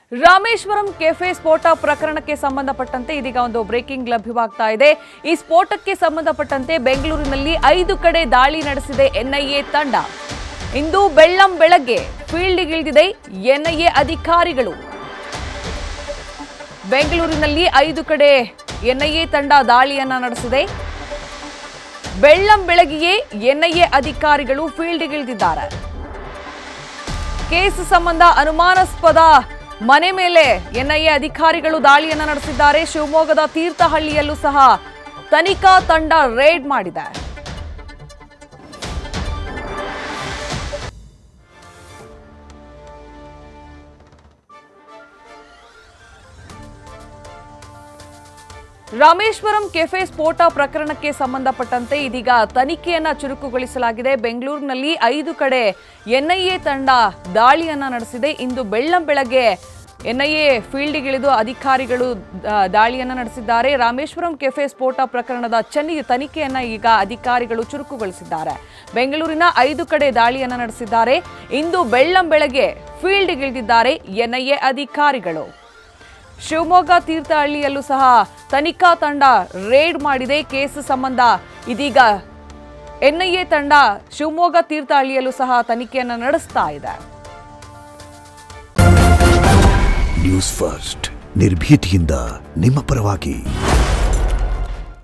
Rameswaram cafe ಸ್ಫೋಟ ಪ್ರಕರಣಕ್ಕೆ ಸಂಬಂಧಪಟ್ಟಂತೆ ಇದೀಗ ಒಂದು ಬ್ರೇಕಿಂಗ್ ಲಭ್ಯವಾಗ್ತಾ ಇದೆ। ಈ ಸ್ಫೋಟಕ್ಕೆ ಸಂಬಂಧಪಟ್ಟಂತೆ ಬೆಂಗಳೂರಿನಲ್ಲಿ 5 ಕಡೆ ದಾಳಿ ನಡೆಸಿದೆ ಎನ್ಐಎ ತಂಡ। ಇಂದು ಬೆಳ್ಳಂಬೆಳಗ್ಗೆ ಫೀಲ್ಡ್ಗಿಳಿದಿದೆ ಎನ್ಐಎ ಅಧಿಕಾರಿಗಳು। ಬೆಂಗಳೂರಿನಲ್ಲಿ 5 ಕಡೆ ಎನ್ಐಎ ತಂಡ ದಾಳಿಯನ್ನ ನಡೆಸಿದೆ। ಬೆಳ್ಳಂಬೆಳಗ್ಗೆಯೇ ಎನ್ಐಎ ಅಧಿಕಾರಿಗಳು ಫೀಲ್ಡ್ಗಿಳಿದಿದ್ದಾರೆ। ಕೇಸ್ ಸಂಬಂಧ ಅನುಮಾನಾಸ್ಪದ ಮನೆ ಮೇಲೆ ಎನ್ಐಎ ಅಧಿಕಾರಿಗಳು ದಾಳಿಯನ್ನ ನಡೆಸಿದ್ದಾರೆ। ಶಿವಮೊಗ್ಗದ ತೀರ್ಥಹಳ್ಳಿಯಲ್ಲೂ ಸಹ ತನಿಖಾ ತಂಡ ರೇಡ್ ಮಾಡಿದೆ। ರಾಮೇಶ್ವರಂ ಕೆಫೆ ಸ್ಫೋಟ ಪ್ರಕರಣಕ್ಕೆ ಸಂಬಂಧಪಟ್ಟಂತೆ ಇದೀಗ ತನಿಖೆಯನ್ನ ಚುರುಕುಗೊಳಿಸಲಾಗಿದೆ। ಬೆಂಗಳೂರಿನಲ್ಲಿ 5 ಕಡೆ ಎನ್ಐಎ ತಂಡ ದಾಳಿಯನ್ನ ನಡೆಸಿದೆ। ಇಂದು ಬೆಳ್ಳಂಬೆಳಗ್ಗೆ ಎನ್ಐಎ ಫೀಲ್ಡ್ಗಿಳಿದು ಅಧಿಕಾರಿಗಳು ದಾಳಿಯನ್ನ ನಡೆಸಿದ್ದಾರೆ। ರಾಮೇಶ್ವರಂ ಕೆಫೆ ಸ್ಫೋಟ ಪ್ರಕರಣದ ತನಿಖೆಯನ್ನ ಈಗ ಅಧಿಕಾರಿಗಳು ಚುರುಕುಗೊಳಿಸಿದ್ದಾರೆ। ಬೆಂಗಳೂರಿನ 5 ಕಡೆ ದಾಳಿಯನ್ನ ನಡೆಸಿದ್ದಾರೆ। ಇಂದು ಬೆಳ್ಳಂಬೆಳಗ್ಗೆ ಫೀಲ್ಡ್ಗಿಳಿದಿದ್ದಾರೆ ಎನ್ಐಎ ಅಧಿಕಾರಿಗಳು। ಶಿವಮೊಗ್ಗ ತೀರ್ಥಹಳ್ಳಿಯಲ್ಲೂ ಸಹ ತನಿಖಾ ತಂಡ ರೇಡ್ ಮಾಡಿದೆ। ಕೇಸ್ ಸಂಬಂಧ ಇದೀಗ ಎನ್ಐಎ ತಂಡ ಶಿವಮೊಗ್ಗ ತೀರ್ಥಹಳ್ಳಿಯಲ್ಲೂ ಸಹ ತನಿಖೆಯನ್ನು ನಡೆಸ್ತಾ ಇದೆ। ನ್ಯೂಸ್ ಫಸ್ಟ್ ನಿರ್ಭೀತಿಯಿಂದ ನಿಮ್ಮ ಪರವಾಗಿ।